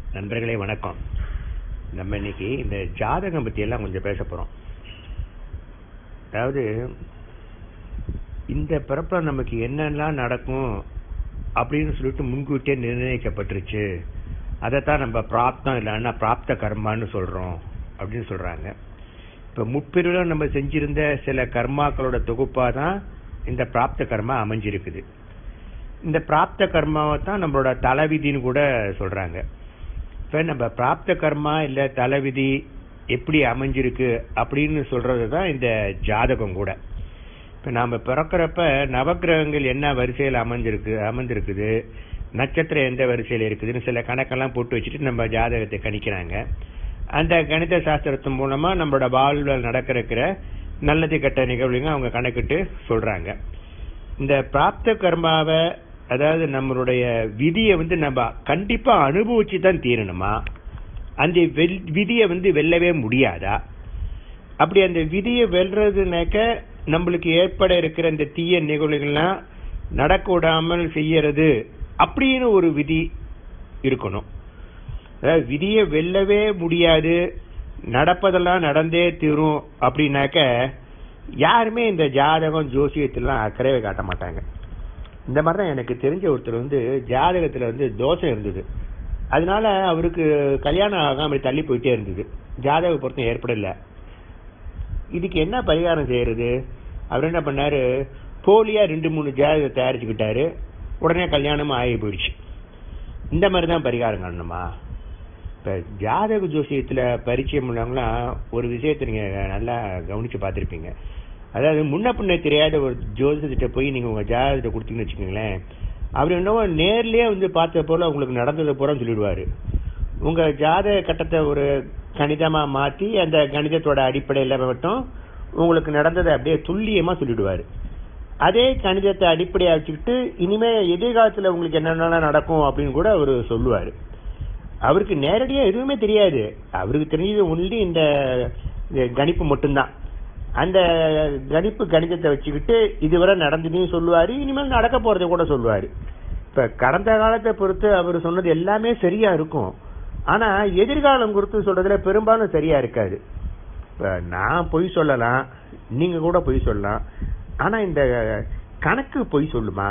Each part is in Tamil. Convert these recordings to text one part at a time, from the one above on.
நண்பர்களே வணக்கம். நம்ம இன்னைக்கு இந்த ஜாதகம் பத்தி எல்லாம் கொஞ்சம் பேச போறோம். அதாவது இந்த பிறப்புல நமக்கு என்னெல்லாம் நடக்கும் அப்படின்னு சொல்லிட்டு முன்கூட்டியே நிர்ணயிக்கப்பட்டுருச்சு. அதைத்தான் நம்ம பிராப்தம் இல்லைன்னா பிராப்த கர்மான்னு சொல்றோம் அப்படின்னு சொல்றாங்க. இப்ப முற்பிரிவுல நம்ம செஞ்சிருந்த சில கர்மாக்களோட தொகுப்பா தான் இந்த பிராப்த கர்மா அமைஞ்சிருக்குது. இந்த பிராப்த கர்மாவை தான் நம்மளோட தலைவிதின்னு கூட சொல்றாங்க. இப்ப நம்ம பிராப்த கர்மா இல்ல தலைவிதி எப்படி அமைஞ்சிருக்கு அப்படின்னு சொல்றதுதான் இந்த ஜாதகம் கூட. இப்ப நாம பிறக்கிறப்ப நவகிரகங்கள் என்ன வரிசையில் அமைஞ்சிருக்குது, நட்சத்திரம் எந்த வரிசையில் இருக்குதுன்னு சில கணக்கெல்லாம் போட்டு வச்சுட்டு நம்ம ஜாதகத்தை கணிக்கிறாங்க. அந்த கணித சாஸ்திரத்தின் மூலமா நம்மளோட வாழ்வில் நடக்கிற நல்லது கெட்ட நிகழ்வுங்க அவங்க கணக்கிட்டு சொல்றாங்க. இந்த பிராப்த கர்மாவை, அதாவது நம்மளுடைய விதியை நம்ம கண்டிப்பா அனுபவிச்சு தான் தீரணுமா, அந்த விதியை வெல்லவே முடியாதா? அப்படி அந்த விதியை வெல்றதுனாக்க நம்மளுக்கு ஏற்பட இருக்கிற இந்த தீய நிகழ்வுகள்லாம் நடக்க விடாமல் செய்யறது அப்படின்னு ஒரு விதி இருக்கணும். அதாவது விதியை வெல்லவே முடியாது, நடப்பதெல்லாம் நடந்தே தீரும் அப்படின்னாக்க யாருமே இந்த ஜாதகம் ஜோசியத்திலாம் அக்கறையை காட்ட மாட்டாங்க. இந்த மாதிரிதான் எனக்கு தெரிஞ்ச ஒருத்தர் ஜாதகத்துல தோஷம் இருந்தது. அதனால அவருக்கு கல்யாணம் ஆகாம தள்ளி போயிட்டே இருந்தது, ஜாதக பொருத்தம் ஏற்படல. இதுக்கு என்ன பரிகாரம் செய்யறது? அவர் என்ன பண்ணாரு, போலியா 2-3 ஜாதகத்தை தயாரிச்சுக்கிட்டாரு. உடனே கல்யாணமும் ஆகி போயிடுச்சு. இந்த மாதிரிதான் பரிகாரம் காணணுமா? இப்ப ஜாதக ஜோசியத்துல பரிச்சயம் உள்ளவங்களாம் ஒரு விஷயத்தை நீங்க நல்லா கவனிச்சு பார்த்திருப்பீங்க. அதாவது முன்ன பின்ன தெரியாத ஒரு ஜோசியத்திட்ட போய் நீங்க உங்க ஜாதகத்தை கொடுத்தீங்கன்னு வச்சுக்கோங்களேன், அவர் என்னவோ நேர்லயே பார்த்த போல உங்களுக்கு நடந்ததை பூரா சொல்லிடுவாரு. உங்க ஜாதக கட்டத்தை ஒரு கணிதமா மாத்தி அந்த கணிதத்தோட அடிப்படையில மட்டும் உங்களுக்கு நடந்ததை அப்படியே துல்லியமா சொல்லிடுவாரு. அதே கணிதத்தை அடிப்படையா வச்சுக்கிட்டு இனிமே எதிர்காலத்துல உங்களுக்கு என்னென்ன நடக்கும் அப்படின்னு கூட அவரு சொல்லுவாரு. அவருக்கு நேரடியா எதுவுமே தெரியாது, அவருக்கு தெரிஞ்சது ஒன்லி இந்த கணிப்பு மட்டும்தான். அந்த கணிதத்தை வச்சுக்கிட்டு இதுவரை நடந்ததையும் சொல்லுவாரு, இனிமேல் நடக்க போறதை கூட சொல்லுவாரு. இப்ப கடந்த காலத்தை பொறுத்து அவர் சொன்னது எல்லாமே சரியா இருக்கும், ஆனா எதிர்காலம் குறித்து சொல்றதுல பெரும்பாலும் சரியா இருக்காது. இப்ப நான் பொய் சொல்லலாம், நீங்க கூட பொய் சொல்லலாம், ஆனா இந்த கணக்கு பொய் சொல்லுமா?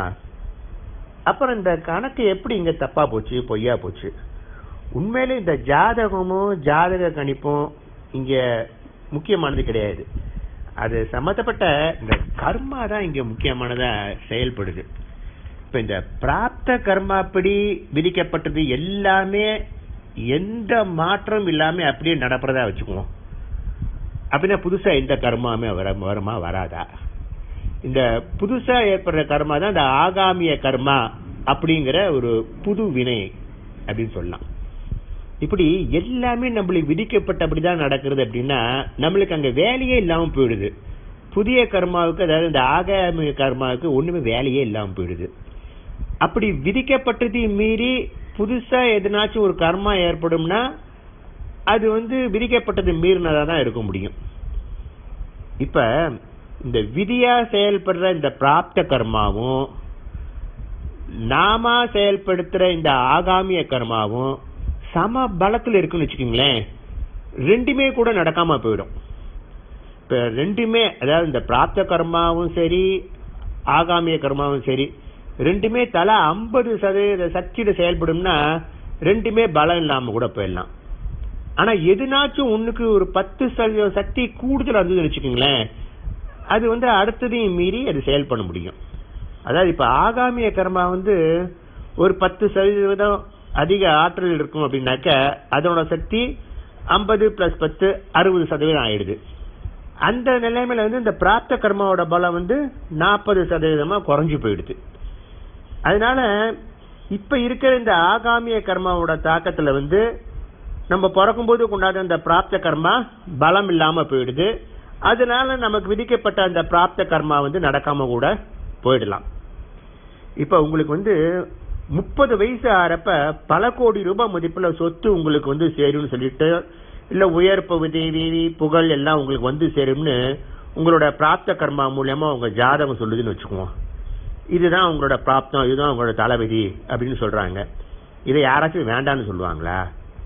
அப்புறம் இந்த கணக்கு எப்படி இங்க தப்பா போச்சு, பொய்யா போச்சு? உண்மையிலே இந்த ஜாதகமும் ஜாதக கணிப்பும் இங்க முக்கியமானது கிடையாது. அது சம்பந்தப்பட்ட இந்த கர்மா தான் இங்க முக்கியமானதா செயல்படுது. இப்ப இந்த பிராப்த கர்மாப்படி விதிக்கப்பட்டது எல்லாமே எந்த மாற்றம் இல்லாம அப்படியே நடப்பதா வச்சுக்குவோம். அப்படின்னா புதுசா எந்த கர்மாமே வருமா, வராதா? இந்த புதுசா ஏற்படுற கர்மா தான் இந்த ஆகாமிய கர்மா அப்படிங்கிற ஒரு புது வினை அப்படின்னு சொல்லலாம். இப்படி எல்லாமே நம்மளுக்கு விதிக்கப்பட்டபடிதான் நடக்கிறது அப்படின்னா நம்மளுக்கு அங்க வேலையே இல்லாம போயிடுது. புதிய கர்மாவுக்கு, அதாவது இந்த ஆகாமிய கர்மாவுக்கு ஒண்ணுமே வேலையே இல்லாம போயிடுது. அப்படி விதிக்கப்பட்டதை மீறி புதுசா எதனாச்சும் ஒரு கர்மா ஏற்படும்னா அது விதிக்கப்பட்டது மீறினதா தான் இருக்க முடியும். இப்ப இந்த விதியா செயல்படுற இந்த பிராப்த கர்மாவும் நாம செயல்படுத்துற இந்த ஆகாமிய கர்மாவும் சம பலத்துல இருக்குன்னு வச்சுக்கீங்களேன், ரெண்டுமே கூட நடக்காம போயிடும். இப்ப ரெண்டுமே, அதாவது இந்த பிராப்த கர்மாவும் சரி ஆகாமிய கர்மாவும் சரி, ரெண்டுமே தலா 50% சக்தியில செயல்படும்னா ரெண்டுமே பலம் இல்லாம கூட போயிடலாம். ஆனா எதுனாச்சும் ஒண்ணுக்கு ஒரு 10% சக்தி கூடுதல் வந்து வச்சுக்கீங்களேன், அது அடுத்ததையும் மீறி அது செயல்பட முடியும். அதாவது இப்ப ஆகாமிய கர்மா ஒரு 10% அதிக ஆற்றல் இருக்கும் அப்படின்னாக்க அதனோட சக்தி 50 + 10 60% ஆயிடுது. அந்த நிலைமையில இந்த பிராப்த கர்மாவோட பலம் 40% குறைஞ்சு போயிடுது. அதனால இப்ப இருக்கிற இந்த ஆகாமிய கர்மாவோட தாக்கத்துல நம்ம பிறக்கும் போது கொண்டாட இந்த பிராப்த கர்மா பலம் இல்லாம போயிடுது. அதனால நமக்கு விதிக்கப்பட்ட அந்த பிராப்த கர்மா நடக்காம கூட போயிடலாம். இப்ப உங்களுக்கு 30 வயசு ஆறப்ப பல கோடி ரூபாய் மதிப்புல சொத்து உங்களுக்கு சேரும்னு சொல்லிட்டு, இல்ல உயர் பகுதி புகழ் எல்லாம் உங்களுக்கு சேரும்னு உங்களோட பிராப்த கர்மா மூலமா உங்க ஜாதகம் சொல்லுதுன்னு வச்சுக்குவோம். இதுதான் உங்களோட பிராப்தம், இதுதான் உங்களோட தலைவிதி அப்படின்னு சொல்றாங்க. இதை யாராச்சும் வேண்டான்னு சொல்லுவாங்களா?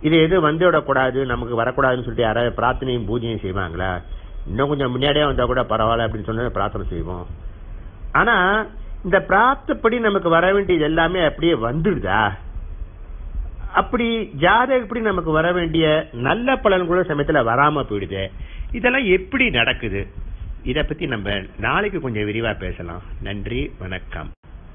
இது எது வந்துவிடக்கூடாது, நமக்கு வரக்கூடாதுன்னு சொல்லிட்டு யாராவது பிரார்த்தனையும் பூஜையும் செய்வாங்களா? இன்னும் கொஞ்சம் முன்னாடியே வந்தா கூட பரவாயில்ல அப்படின்னு சொன்னா பிரார்த்தனை செய்வோம். ஆனா இந்த பிரார்த்தப்படி நமக்கு வர வேண்டியது எல்லாமே அப்படியே வந்துடுதா? அப்படி ஜாதகப்படி நமக்கு வர வேண்டிய நல்ல பலன் கூட சமயத்துல வராம போயிடுது. இதெல்லாம் எப்படி நடக்குது? இத பத்தி நம்ம நாளைக்கு கொஞ்சம் விரிவா பேசலாம். நன்றி, வணக்கம்.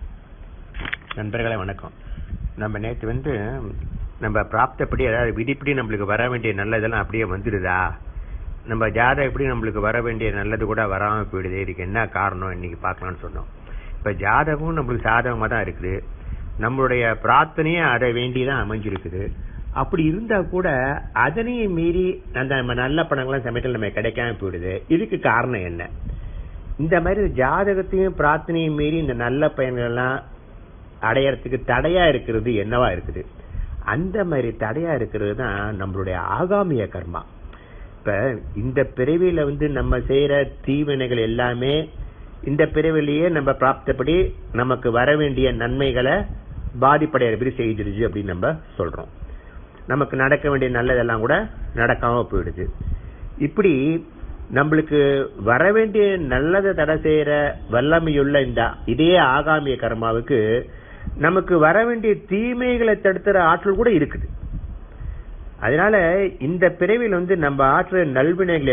நண்பர்களே வணக்கம். நம்ம நேற்று நம்ம பிராப்தப்படி, அதாவது விதிப்படி நம்மளுக்கு வர வேண்டிய நல்லதெல்லாம் அப்படியே வந்துடுதா, நம்ம ஜாதகப்படி நம்மளுக்கு வர வேண்டிய நல்லது கூட வராம போயிடுது, இதுக்கு என்ன காரணம் இன்னைக்கு பார்க்கலாம்னு சொன்னோம். இப்ப ஜாதகம் நம்மளுக்கு சாதகமா தான் இருக்குது, நம்மளுடைய பிரார்த்தனையே அதை வேண்டிதான் அமைஞ்சிருக்குது. அப்படி இருந்தா கூட அதனையும் மீறி அந்த நம்ம நல்ல பணங்கள்லாம் சமயத்தில் நம்ம கிடைக்காம போயிடுது. இதுக்கு காரணம் என்ன? இந்த மாதிரி ஜாதகத்தையும் பிரார்த்தனையும் மீறி இந்த நல்ல பயன்கள் எல்லாம் அடையறதுக்கு தடையா இருக்கிறது என்னவா இருக்குது? அந்த மாதிரி தடையா இருக்கிறது தான் நம்மளுடைய ஆகாமிய கர்மா. இப்ப இந்த பிறவியில நம்ம செய்யற தீவினைகள் எல்லாமே இந்த பிறவிலேயே நம்ம பிராப்தப்படி நமக்கு வர வேண்டிய நன்மைகளை பாதிப்படைகிற மாதிரி செய்திருச்சு அப்படின்னு நம்ம சொல்றோம். நமக்கு நடக்க வேண்டிய நல்லதெல்லாம் கூட நடக்காம போயிடுது. இப்படி நம்மளுக்கு வர வேண்டிய நல்லதை தடை செய்யற வல்லமையுள்ள இந்த இதே ஆகாமிய கர்மாவுக்கு நமக்கு வர வேண்டிய தீமைகளை தடுத்துற ஆற்றல் கூட இருக்குது. அதனால இந்த பிறவியில் நம்ம ஆற்றுற நல்வினைகள்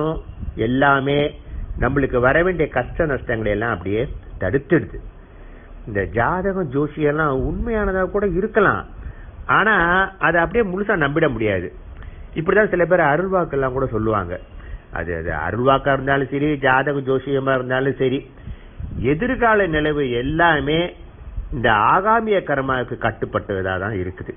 எல்லாமே நம்மளுக்கு வர வேண்டிய கஷ்ட நஷ்டங்களை எல்லாம் அப்படியே தடுத்துடுது. இந்த ஜாதகம் ஜோசியெல்லாம் உண்மையானதா கூட இருக்கலாம், ஆனா அதை அப்படியே முழுசா நம்பிட முடியாது. இப்படிதான் சில பேர் அருள்வாக்கெல்லாம் கூட சொல்லுவாங்க. அது அருள்வாக்கா இருந்தாலும் சரி, ஜாதக ஜோசியமா இருந்தாலும் சரி, எதிர்கால நிலவு எல்லாமே இந்த ஆகாமிய கர்மாவுக்கு கட்டுப்பட்டதா தான் இருக்குது.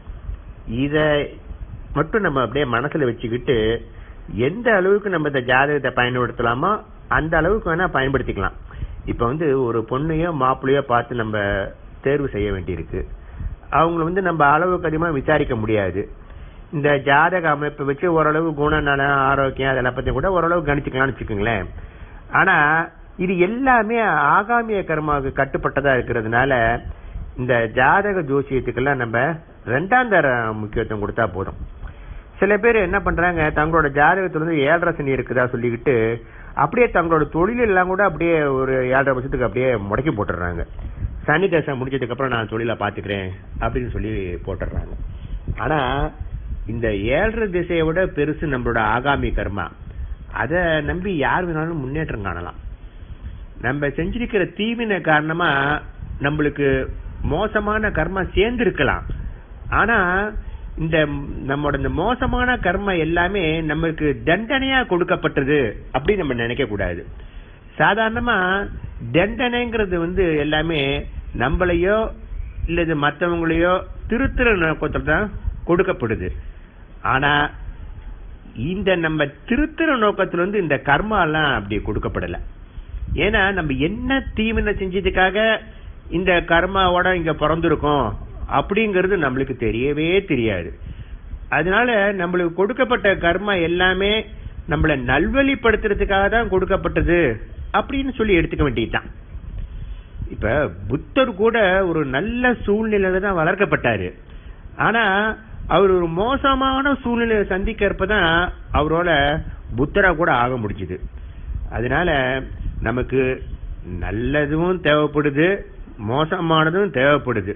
இத மட்டும் நம்ம அப்படியே மனசுல வச்சுக்கிட்டு எந்த அளவுக்கு நம்ம இந்த ஜாதகத்தை பயன்படுத்தலாமோ அந்த அளவுக்கு வேணா பயன்படுத்திக்கலாம். இப்ப ஒரு பொண்ணையோ மாப்பிள்ளையோ பார்த்து நம்ம தேர்வு செய்ய வேண்டியிருக்கு. அவங்க நம்ம அளவுக்கு அதிகமா விசாரிக்க முடியாது. இந்த ஜாதக அமைப்பை வச்சு ஓரளவு குணநலம், ஆரோக்கியம் அதெல்லாம் பத்தி கூட ஓரளவு கணிச்சுக்கலாம்னு வச்சுக்கோங்களேன். ஆனா இது எல்லாமே ஆகாமிய கர்மாவுக்கு கட்டுப்பட்டதா இருக்கிறதுனால இந்த ஜாதக ஜோசியத்துக்கெல்லாம் நம்ம 2ஆம் தர முக்கியத்துவம் கொடுத்தா போதும். சில பேர் என்ன பண்றாங்க, தங்களோட ஜாதகத்துல 7.5 சனி இருக்குதா சொல்லிக்கிட்டு அப்படியே தங்களோட தொழில் எல்லாம் கூட அப்படியே ஒரு 7.5 வருஷத்துக்கு அப்படியே முடக்கி போட்டுறாங்க. சனி தசை முடிஞ்சதுக்கு அப்புறம் நான் தொழிலை பாத்துக்கிறேன் அப்படின்னு சொல்லி போட்டுறாங்க. ஆனா இந்த 7.5 திசையை விட பெருசு நம்மளோட ஆகாமி கர்மா. அதை நம்பி யார் வேணாலும் முன்னேற்றம் காணலாம். நம்ம செஞ்சிருக்கிற தீவினை காரணமா நம்மளுக்கு மோசமான கர்மா சேர்ந்து இருக்கலாம். ஆனா இந்த நம்மளோட இந்த மோசமான கர்மா எல்லாமே நம்மளுக்கு தண்டனையா கொடுக்கப்பட்டது அப்படின்னு நம்ம நினைக்க கூடாது. சாதாரணமா தண்டனைங்கிறது எல்லாமே நம்மளையோ இல்லது மற்றவங்களையோ திருத்துற நோக்கத்துல தான் கொடுக்கப்படுது. ஆனா இந்த நம்ம திருத்துற நோக்கத்துல இந்த கர்மா எல்லாம் அப்படி கொடுக்கப்படல. ஏன்னா நம்ம என்ன தீவினை செஞ்சதுக்காக இந்த கர்மாவோட இங்க பிறந்திருக்கோம் அப்படிங்கிறது நம்மளுக்கு தெரியவே தெரியாது. அதனால நம்மளுக்கு கொடுக்கப்பட்ட கர்மா எல்லாமே நம்மள நல்வழிப்படுத்துறதுக்காக தான் கொடுக்கப்பட்டது அப்படின்னு சொல்லி எடுத்துக்க வேண்டியதுதான். இப்ப புத்தர் கூட ஒரு நல்ல சூழ்நிலையில தான் வளர்க்கப்பட்டாரு. ஆனா அவர் ஒரு மோசமான சூழ்நிலையை சந்திக்கிறப்பதான் அவரோட புத்தரா கூட ஆக முடிச்சுது. அதனால நமக்கு நல்லதும் தேவைப்படுது, மோசமானதும் தேவைப்படுது.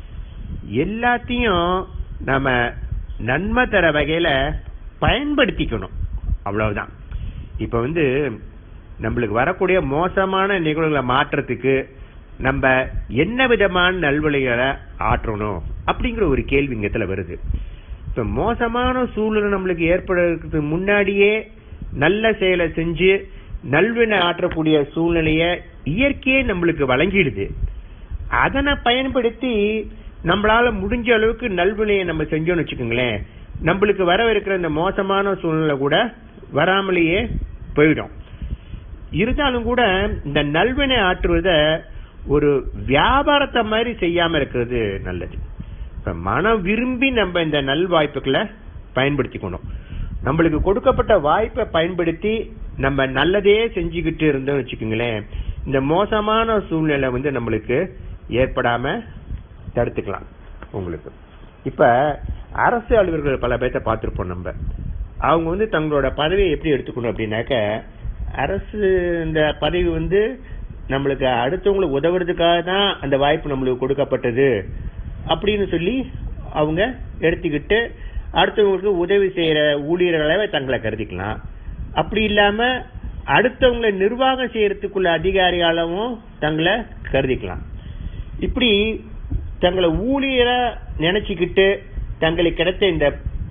எல்லாத்தையும் நம்ம நன்மை தர வகையில பயன்படுத்திக்கணும், அவ்வளவுதான். இப்ப நம்மளுக்கு வரக்கூடிய மோசமான நிகழ்வுகளை மாற்றத்துக்கு நம்ம என்ன விதமான நல்வழிகளை ஆற்றணும் அப்படிங்கிற ஒரு கேள்வி இங்கத்துல வருது. இப்ப மோசமான சூழ்நிலை நம்மளுக்கு ஏற்படுறதுக்கு முன்னாடியே நல்ல செயலை செஞ்சு நல்வினை ஆற்றக்கூடிய சூழ்நிலைய இயற்கையே நம்மளுக்கு வழங்கிடுது. அதனை பயன்படுத்தி நம்மளால முடிஞ்ச அளவுக்கு நல்வினையை நம்ம செஞ்சோம்னு வச்சுக்கோங்களேன், நம்மளுக்கு வரவிருக்கிற இந்த மோசமான சூழ்நிலை கூட வராமலேயே போயிடும். இருந்தாலும் கூட இந்த நல்வினை ஆற்றுவத ஒரு வியாபாரத்தை மாதிரி செய்யாம இருக்கிறது நல்லது. இப்ப மனம் விரும்பி நம்ம இந்த நல்வாய்ப்புகளை பயன்படுத்திக்கணும். நம்மளுக்கு கொடுக்கப்பட்ட வாய்ப்பை பயன்படுத்தி நம்ம நல்லதே செஞ்சுக்கிட்டு இருந்தோம் வச்சுக்கோங்களேன், இந்த மோசமான சூழ்நிலை நம்மளுக்கு ஏற்படாம தடுத்துக்கலாம் உங்களுக்கு. இப்ப அரசு அலுவலர்கள் பல பேர்த்த பார்த்திருப்போம் நம்ம. அவங்க வந்து தங்களோட பதவியை எப்படி எடுத்துக்கணும் அப்படின்னாக்க, அரசு இந்த பதவி நம்மளுக்கு அடுத்தவங்களுக்கு உதவுறதுக்காக தான் அந்த வாய்ப்பு நம்மளுக்கு கொடுக்கப்பட்டது அப்படின்னு சொல்லி அவங்க எடுத்துக்கிட்டு அடுத்தவங்களுக்கு உதவி செய்யற ஊழியர்களாவே தங்களை கருதிக்கலாம். அப்படி இல்லாம அடுத்தவங்களை நிர்வாகம் செய்யறதுக்குள்ள அதிகாரியாலும் தங்களை கருதிக்கலாம். இப்படி தங்களை ஊழியரா நினைச்சுக்கிட்டு தங்களுக்கு கிடைத்த இந்த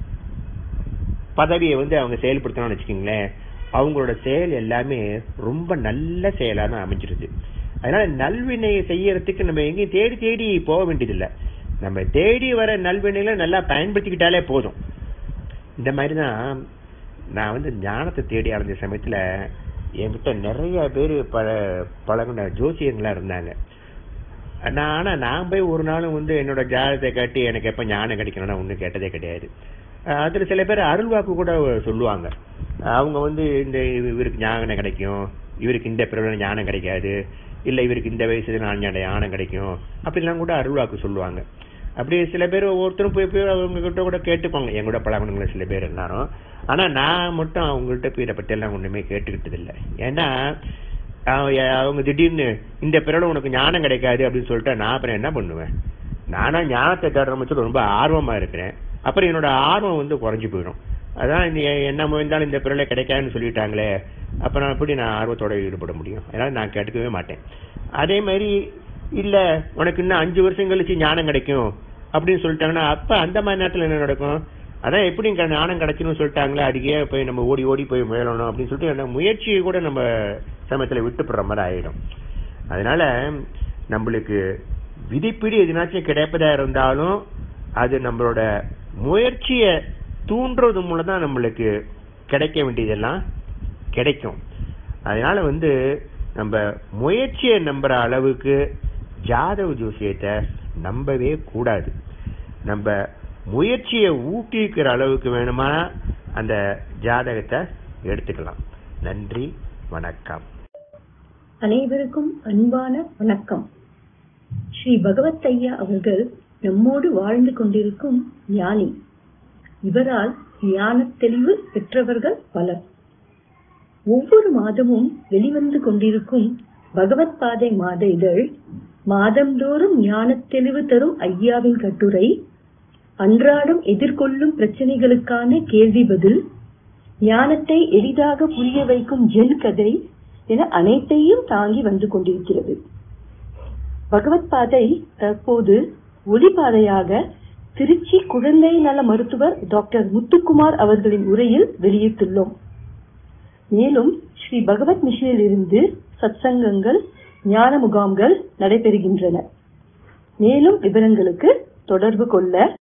பதவியை அவங்க செயல்படுத்தணும்னு வச்சுக்கீங்களேன், அவங்களோட செயல் எல்லாமே ரொம்ப நல்ல செயலா தான் அமைஞ்சிருது. அதனால நல்வினையை செய்யறதுக்கு நம்ம எங்கேயும் தேடி தேடி போக வேண்டியதில்லை. நம்ம தேடி வர நல்வினைகளை நல்லா பயன்படுத்திக்கிட்டாலே போதும். இந்த மாதிரிதான் நான் ஞானத்தை தேடி அடைஞ்ச சமயத்துல என்கிட்ட நிறைய பேர் பழகுன ஜோசியங்களா இருந்தாங்க. ஆனா நான் போய் ஒரு நாளும் என்னோட ஜாதகத்தை காட்டி எனக்கு எப்ப ஞானம் கிடைக்கணும்னா ஒண்ணு கேட்டதே கிடையாது. அதுல சில பேர் அருள்வாக்கு கூட சொல்லுவாங்க. அவங்க இந்த இவருக்கு ஞானம் கிடைக்கும், இவருக்கு இந்த பிறகு ஞானம் கிடைக்காது, இல்ல இவருக்கு இந்த வயசுல ஞானம் கிடைக்கும் அப்படிலாம் கூட அருள்வாக்கு சொல்லுவாங்க. அப்படி சில பேர் ஒவ்வொருத்தரும் போய் போய் அவங்க கிட்ட கூட கேட்டுப்பாங்க, என் கூட பழகணுங்கள சில பேர் எல்லாரும். ஆனா நான் மட்டும் அவங்கள்ட்ட போய் இதை பத்தி எல்லாம் ஒண்ணுமே கேட்டுக்கிட்டது இல்லை. ஏன்னா அவங்க திடீர்னு இந்த பிறகு உனக்கு ஞானம் கிடைக்காது அப்படின்னு சொல்லிட்டு நான் அப்புறம் என்ன பண்ணுவேன்? நானா ஞானத்தை தேடுற மட்டும் ரொம்ப ஆர்வமா இருக்கிறேன். அப்புறம் என்னோட ஆர்வம் குறைஞ்சு போயிடும். அதான் என்ன முயன்றாலும் இந்த பிறகு கிடைக்காதுன்னு சொல்லிட்டாங்களே, அப்புறம் எப்படி நான் ஆர்வத்தோட ஈடுபட முடியும்? அதனால நான் கேட்டுக்கவே மாட்டேன். அதே மாதிரி இல்ல உனக்கு இன்னும் 5 வருஷம் கழிச்சு ஞானம் கிடைக்கும் அப்படின்னு சொல்லிட்டாங்கன்னா அப்ப அந்த மாதிரி நேரத்துல என்ன நடக்கும்? அதான் எப்படி ஞானம் கிடைச்சுன்னு சொல்லிட்டாங்களே, அதுக்கே போய் நம்ம ஓடி ஓடி போய் முயலணும் அப்படின்னு சொல்லிட்டு முயற்சியை கூட நம்ம சமயத்துல விட்டுப்படுற மாதிரி ஆயிடும். அதனால நம்மளுக்கு விதிப்பிடி எதுனாச்சும் கிடைப்பதா இருந்தாலும் அது நம்மளோட முயற்சியை தூண்டுறது மூலம் தான் நம்மளுக்கு கிடைக்க வேண்டியதெல்லாம் கிடைக்கும். அதனால நம்ம முயற்சியை நம்புற அளவுக்கு ஜாதக ஜோசியத்தை நம்பவே கூடாது. நம்ம முயற்சியை ஊக்குவிக்கிற அளவுக்கு வேணுமா அந்த ஜாதகத்தை எடுத்துக்கலாம். நன்றி, வணக்கம். அனைவருக்கும் அன்பான வணக்கம். ஸ்ரீ பகவத் ஐயா அவர்கள் நம்மோடு வாழ்ந்து கொண்டிருக்கும் ஞானி. இவரால் ஞான தெளிவு பெற்றவர்கள் பலர். ஒவ்வொரு மாதமும் வெளிவந்து கொண்டிருக்கும் பகவத் பாதை மாத இதழ், மாதந்தோறும் ஞான தெளிவு தரும் ஐயாவின் கட்டுரை, அன்றாடம் எதிர்கொள்ளும் பிரச்சனைகளுக்கான கேள்வி பதில், ஞானத்தை எளிதாக புரிய வைக்கும் ஜென் கதை என அனைத்தையும் தாங்கி வந்து கொண்டிருக்கிறது. பகவத் பாதை தற்போது ஒளிபாதையாக திருச்சி குழந்தை நல மருத்துவர் டாக்டர் முத்துக்குமார் அவர்களின் உரையில் வெளியிட்டுள்ளோம். மேலும் ஸ்ரீ பகவத் மிஷனில் இருந்து சத்சங்கங்கள், ஞான முகாம்கள் நடைபெறுகின்றன. மேலும் விவரங்களுக்கு தொடர்பு கொள்ள